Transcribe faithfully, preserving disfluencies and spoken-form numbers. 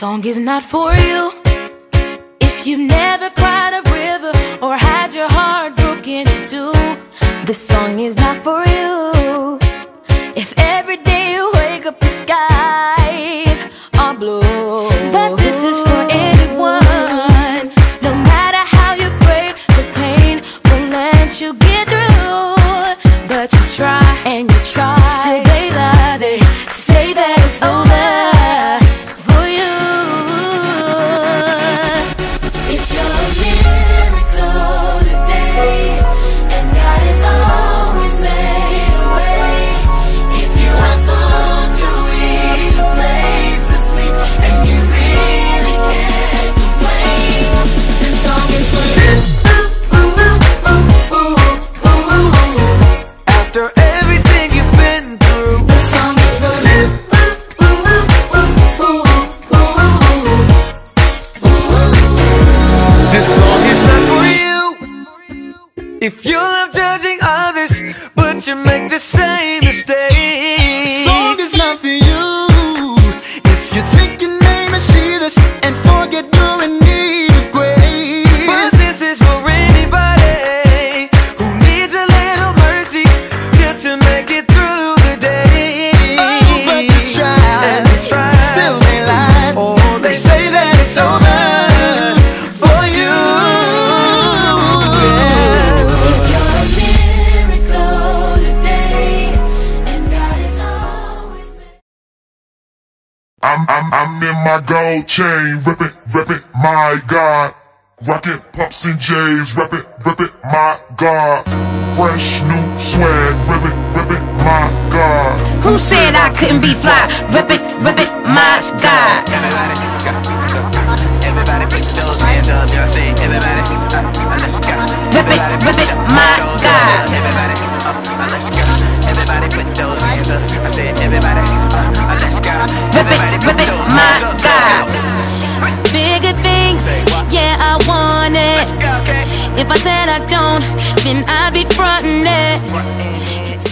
song is not for you if you've never cried a river or had your heart broken in two. This song is not for you if every day you wake up the skies are blue. But this is for anyone, no matter how you brave, the pain won't let you get through. But you try and you try, still they lie, they say that it's over for you. If you're a miracle today, and God has always made a way. If you have food to eat, a place to sleep, and you really can't complain, this song is for you. After everything you've been through, This song is for you. this song is not for you. If you love judging others, but you make the same mistake, This song is not for you. If you think your name is Jesus and forget you're in need of grace. but this is for anybody who needs a little mercy just to make it through the day. Oh, but you tried, and you tried. still they lied. Oh, They say that it's over for you. If you're a miracle today, and God has always been. I'm, I'm, I'm in my gold chain, rip it, rip it, my God. Rockin' pumps and J's, rip it, rip it, my God. Fresh new swag, rip it, rip it, my God. Who said I couldn't be fly? Rip it, rip it, my God. Everybody put those hands up, y'all say everybody, uh, let's go. Rip it, rip it, my God. Everybody, uh, let's go. Everybody put those hands up, I said everybody, uh, let's go. Rip it, rip it, my God. Bigger things, yeah, I want it. Let's go, okay? If I said I don't, then I'd be frontin' it.